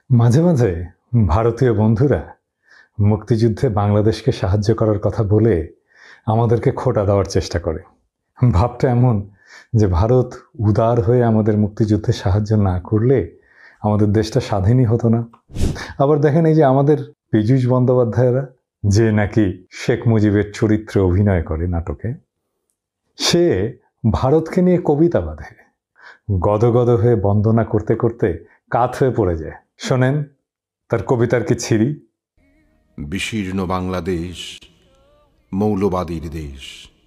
মাঝে মাঝে ভারতীয় বন্ধুরা মুক্তিযুদ্ধে বাংলাদেশকে সাহায্য করার কথা বলে আমাদেরকে খোঁটা দেওয়ার চেষ্টা করে। ভাবটা এমন যে ভারত উদার হয়ে আমাদের মুক্তিযুদ্ধে সাহায্য না করলে আমাদের দেশটা স্বাধীনই হতো না। আবার দেখেন, এই যে আমাদের পীযূষ বন্দ্যোপাধ্যায়রা, যে নাকি শেখ মুজিবের চরিত্রে অভিনয় করে নাটকে, সে ভারতকে নিয়ে কবিতা বাঁধে, গদগদ হয়ে বন্দনা করতে করতে কাত হয়ে পড়ে যায়। শোনেন তার কবিতার কি ছিরি। বিশীর্ণ বাংলাদেশ মৌলবাদীর দেশ,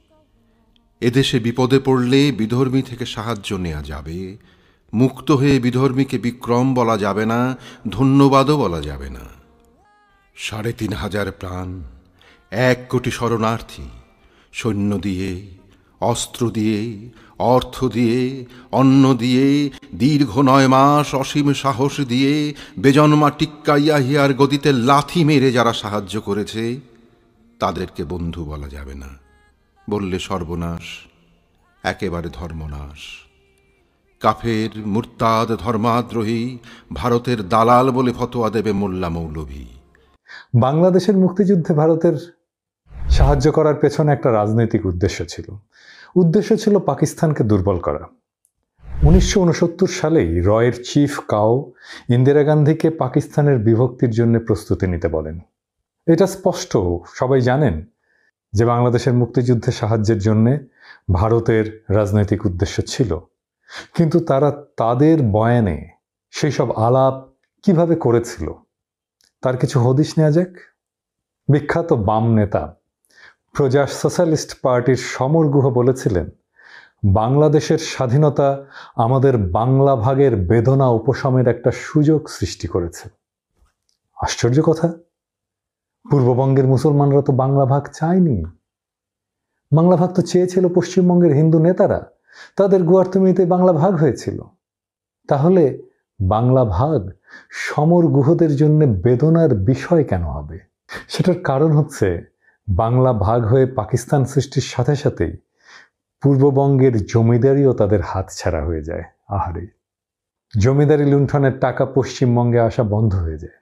এদেশে বিপদে পড়লে বিধর্মী থেকে সাহায্য নেওয়া যাবে, মুক্ত হয়ে বিধর্মীকে বিক্রম বলা যাবে না, ধন্যবাদও বলা যাবে না। ৩৫০০ প্রাণ, ১ কোটি শরণার্থী, সৈন্য দিয়ে, অস্ত্র দিয়ে, অর্থ দিয়ে, অন্ন দিয়ে, দীর্ঘ ৯ মাস অসীম সাহস দিয়ে, বেজন্মা টিক্কাইয়া হিয়ার গদিতে লাথি মেরে যারা সাহায্য করেছে, তাদেরকে বন্ধু বলা যাবে না, বললে সর্বনাশ, একেবারে ধর্মনাশ। কাফের, মুরতাদ, ধর্মাদ্রোহী, ভারতের দালাল বলে ফতোয়া দেবে মোল্লা মৌলভী। বাংলাদেশের মুক্তিযুদ্ধে ভারতের সাহায্য করার পেছনে একটা রাজনৈতিক উদ্দেশ্য ছিল। উদ্দেশ্য ছিল পাকিস্তানকে দুর্বল করা। ১৯৬৯ সালেই রয়ের চিফ কাও ইন্দিরা গান্ধীকে পাকিস্তানের বিভক্তির জন্য প্রস্তুতি নিতে বলেন। এটা স্পষ্ট, সবাই জানেন যে বাংলাদেশের মুক্তিযুদ্ধে সাহায্যের জন্য ভারতের রাজনৈতিক উদ্দেশ্য ছিল। কিন্তু তারা তাদের বয়ানে সেই সব আলাপ কিভাবে করেছিল তার কিছু হদিশ নেওয়া যাক। বিখ্যাত বাম নেতা প্রজা সোশ্যালিস্ট পার্টির সমর গুহ বলেছিলেন, বাংলাদেশের স্বাধীনতা আমাদের বাংলা ভাগের বেদনা উপশমের একটা সুযোগ সৃষ্টি করেছে। আশ্চর্য কথা, পূর্ববঙ্গের মুসলমানরা তো বাংলা ভাগ চায়নি। বাংলা ভাগ তো চেয়েছিল পশ্চিমবঙ্গের হিন্দু নেতারা, তাদের গোয়ার্তুমিতে বাংলা ভাগ হয়েছিল। তাহলে বাংলা ভাগ সমর গুহদের জন্য বেদনার বিষয় কেন হবে? সেটার কারণ হচ্ছে, বাংলা ভাগ হয়ে পাকিস্তান সৃষ্টির সাথে সাথেই পূর্ববঙ্গের জমিদারিও তাদের হাতছাড়া হয়ে যায়। আহারে, জমিদারি লুণ্ঠনের টাকা পশ্চিমবঙ্গে আসা বন্ধ হয়ে যায়।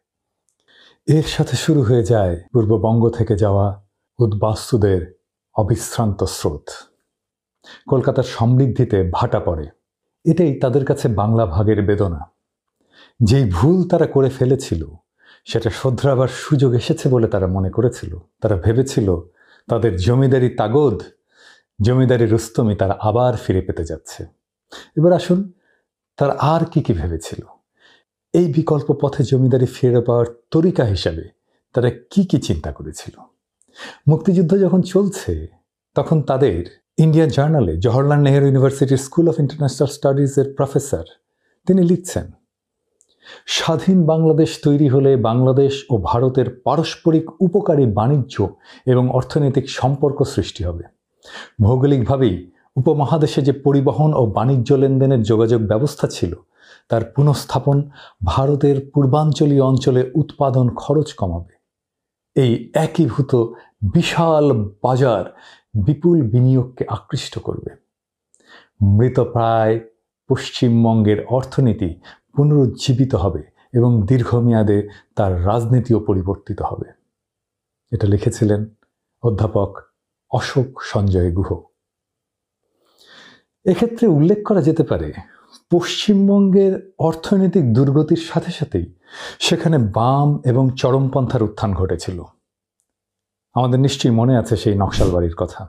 এর সাথে শুরু হয়ে যায় পূর্ববঙ্গ থেকে যাওয়া উদ্বাস্তুদের অবিশ্রান্ত স্রোত। কলকাতার সমৃদ্ধিতে ভাটা পড়ে। এটাই তাদের কাছে বাংলা ভাগের বেদনা। যেই ভুল তারা করে ফেলেছিল সেটা শোধরাবার সুযোগ এসেছে বলে তারা মনে করেছিল। তারা ভেবেছিল তাদের জমিদারি তাগদ, জমিদারি রুস্তমি তারা আবার ফিরে পেতে যাচ্ছে। এবার আসুন, তারা আর কি কি ভেবেছিল। এই বিকল্প পথে জমিদারি ফিরে পাওয়ার তরিকা হিসাবে তারা কি কি চিন্তা করেছিল। মুক্তিযুদ্ধ যখন চলছে তখন তাদের ইন্ডিয়া জার্নালে জওহরলাল নেহেরু ইউনিভার্সিটির স্কুল অফ ইন্টারন্যাশনাল স্টাডিজের প্রফেসর তিনি লিখছেন, স্বাধীন বাংলাদেশ তৈরি হলে বাংলাদেশ ও ভারতের পারস্পরিক উপকারী বাণিজ্য এবং অর্থনৈতিক সম্পর্ক সৃষ্টি হবে। ভৌগোলিকভাবেই উপমহাদেশে যে পরিবহন ও বাণিজ্য লেনদেনের যোগাযোগ ব্যবস্থা ছিল তার পুনঃস্থাপন ভারতের পূর্বাঞ্চলীয় অঞ্চলে উৎপাদন খরচ কমাবে। এই একীভূত বিশাল বাজার বিপুল বিনিয়োগকে আকৃষ্ট করবে। মৃতপ্রায় পশ্চিমবঙ্গের অর্থনীতি পুনরুজ্জীবিত হবে এবং দীর্ঘমেয়াদে তার রাজনীতিও পরিবর্তিত হবে। এটা লিখেছিলেন অধ্যাপক অশোক সঞ্জয় গুহ। এক্ষেত্রে উল্লেখ করা যেতে পারে, পশ্চিমবঙ্গের অর্থনৈতিক দুর্গতির সাথে সাথেই সেখানে বাম এবং চরমপন্থার উত্থান ঘটেছিল। আমাদের নিশ্চয়ই মনে আছে সেই নকশালবাড়ির কথা।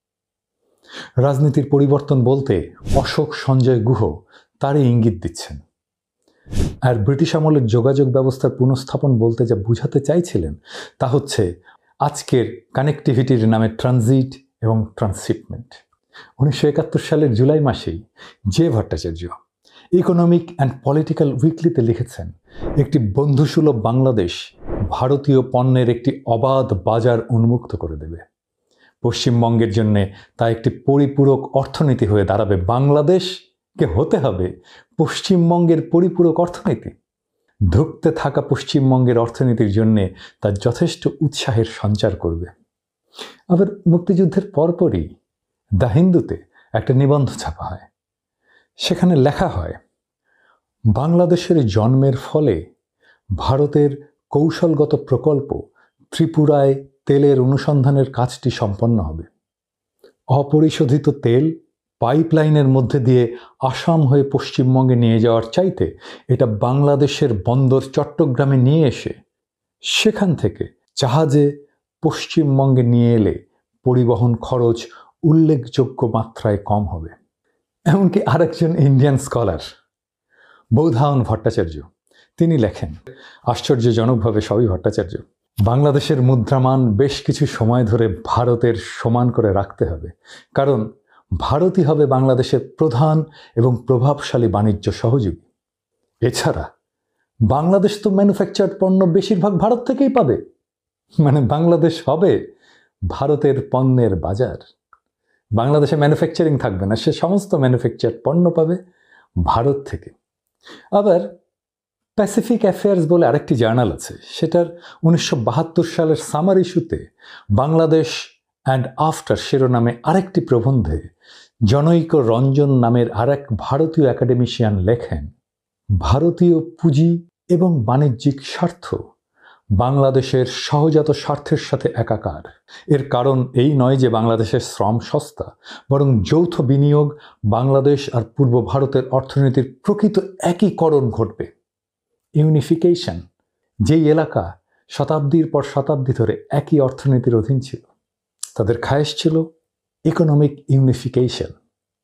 রাজনীতির পরিবর্তন বলতে অশোক সঞ্জয় গুহ তারই ইঙ্গিত দিচ্ছেন। আর ব্রিটিশ আমলের যোগাযোগ ব্যবস্থার পুনঃস্থাপন বলতে যা বুঝাতে চাইছিলেন তা হচ্ছে আজকের কানেক্টিভিটির নামে ট্রানজিট এবং ট্রান্সশিপমেন্ট। ১৯৭১ সালের জুলাই মাসেই J Bhattacharya economic and political উইকলিতে লিখেছেন, একটি বন্ধুসুলভ বাংলাদেশ ভারতীয় পণ্যের একটি অবাধ বাজার উন্মুক্ত করে দেবে। পশ্চিমবঙ্গের জন্য তা একটি পরিপূরক অর্থনীতি হয়ে দাঁড়াবে। বাংলাদেশকে হতে হবে পশ্চিমবঙ্গের পরিপূরক অর্থনীতি। ধুঁকতে থাকা পশ্চিমবঙ্গের অর্থনীতির জন্য তা যথেষ্ট উৎসাহের সঞ্চার করবে। আবার মুক্তিযুদ্ধের পরপরই দ্য হিন্দুতে একটা নিবন্ধ ছাপা হয়। সেখানে লেখা হয়, বাংলাদেশের জন্মের ফলে ভারতের কৌশলগত প্রকল্প ত্রিপুরায় তেলের অনুসন্ধানের কাজটি সম্পন্ন হবে। অপরিশোধিত তেল পাইপলাইনের মধ্যে দিয়ে আসাম হয়ে পশ্চিমবঙ্গে নিয়ে যাওয়ার চাইতে এটা বাংলাদেশের বন্দর চট্টগ্রামে নিয়ে এসে সেখান থেকে জাহাজে পশ্চিমবঙ্গে নিয়ে এলে পরিবহন খরচ উল্লেখযোগ্য মাত্রায় কম হবে। এমনকি আরেকজন ইন্ডিয়ান স্কলার বৌধায়ন ভট্টাচার্য তিনি লেখেন, আশ্চর্যজনকভাবে সবই ভট্টাচার্য, বাংলাদেশের মুদ্রামান বেশ কিছু সময় ধরে ভারতের সমান করে রাখতে হবে, কারণ ভারতই হবে বাংলাদেশের প্রধান এবং প্রভাবশালী বাণিজ্য সহযোগী। এছাড়া বাংলাদেশ তো ম্যানুফ্যাকচার্ড পণ্য বেশিরভাগ ভারত থেকেই পাবে, মানে বাংলাদেশ হবে ভারতের পণ্যের বাজার। বাংলাদেশে ম্যানুফ্যাকচারিং থাকবে না, সে সমস্ত ম্যানুফ্যাকচার্ড পণ্য পাবে ভারত থেকে। আবার প্যাসিফিক অ্যাফেয়ার্স বলে আরেকটি জার্নাল আছে, সেটার 1972 সালের সামার ইস্যুতে বাংলাদেশ অ্যান্ড আফটার শিরোনামে আরেকটি প্রবন্ধে জনৈক রঞ্জন নামের আরেক ভারতীয় একাডেমিশিয়ান লেখেন, ভারতীয় পুঁজি এবং বাণিজ্যিক স্বার্থ বাংলাদেশের সহজাত স্বার্থের সাথে একাকার। এর কারণ এই নয় যে বাংলাদেশের শ্রম সস্তা, বরং যৌথ বিনিয়োগ বাংলাদেশ আর পূর্ব ভারতের অর্থনীতির প্রকৃত একীকরণ ঘটবে। ইউনিফিকেশন, যেই এলাকা শতাব্দীর পর শতাব্দী ধরে একই অর্থনীতির অধীন ছিল, তাদের খায়েশ ছিল ইকোনমিক ইউনিফিকেশন।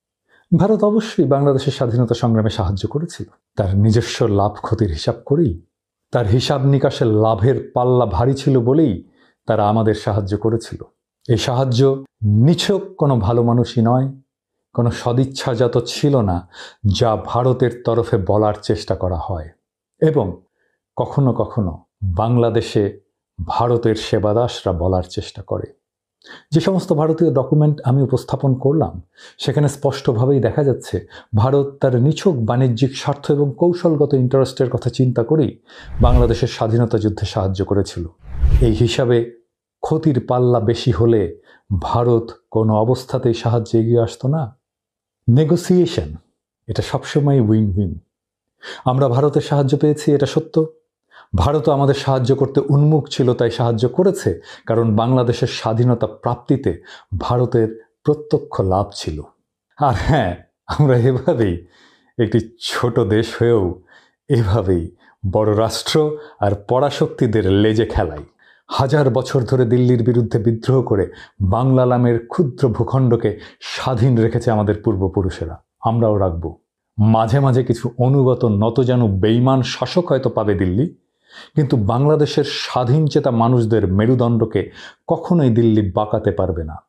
ভারত অবশ্যই বাংলাদেশের স্বাধীনতা সংগ্রামে সাহায্য করেছিল, তার নিজস্ব লাভ ক্ষতির হিসাব করেই। তার হিসাব নিকাশের লাভের পাল্লা ভারী ছিল বলেই তারা আমাদের সাহায্য করেছিল। এই সাহায্য নিছক কোনো ভালো মানুষই নয়, কোনো সদিচ্ছাজাত ছিল না, যা ভারতের তরফে বলার চেষ্টা করা হয়। এবং কখনো কখনো বাংলাদেশে ভারতের সেবাদাসরা বলার চেষ্টা করে। যে সমস্ত ভারতীয় ডকুমেন্ট আমি উপস্থাপন করলাম, সেখানে স্পষ্টভাবেই দেখা যাচ্ছে ভারত তার নিছক বাণিজ্যিক স্বার্থ এবং কৌশলগত ইন্টারেস্টের কথা চিন্তা করেই বাংলাদেশের স্বাধীনতা যুদ্ধে সাহায্য করেছিল। এই হিসাবে ক্ষতির পাল্লা বেশি হলে ভারত কোনো অবস্থাতেই সাহায্যে এগিয়ে আসতো না। নেগোসিয়েশন, এটা সবসময় উইন উইন। আমরা ভারতের সাহায্য পেয়েছি, এটা সত্য। ভারতও আমাদের সাহায্য করতে উন্মুখ ছিল, তাই সাহায্য করেছে, কারণ বাংলাদেশের স্বাধীনতা প্রাপ্তিতে ভারতের প্রত্যক্ষ লাভ ছিল। আর হ্যাঁ, আমরা এভাবেই একটি ছোট দেশ হয়েও এভাবেই বড় রাষ্ট্র আর পরাশক্তিদের লেজে খেলাই। হাজার বছর ধরে দিল্লির বিরুদ্ধে বিদ্রোহ করে বাংলা নামের ক্ষুদ্র ভূখণ্ডকে স্বাধীন রেখেছে আমাদের পূর্বপুরুষেরা, আমরাও রাখব। মাঝে মাঝে কিছু অনুগত নতজানু বেঈমান শাসক হয়তো পাবে দিল্লি, কিন্তু বাংলাদেশের স্বাধীন চেতা মানুষদের মেরুদণ্ডকে কখনোই দিল্লি বাঁকাতে পারবে না।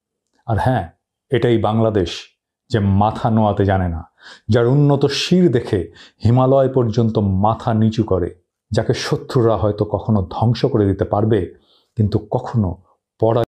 আর হ্যাঁ, এটাই বাংলাদেশ যে মাথা নোয়াতে জানে না, যার উন্নত শির দেখে হিমালয় পর্যন্ত মাথা নিচু করে, যাকে শত্রুরা হয়তো কখনো ধ্বংস করে দিতে পারবে, কিন্তু কখনো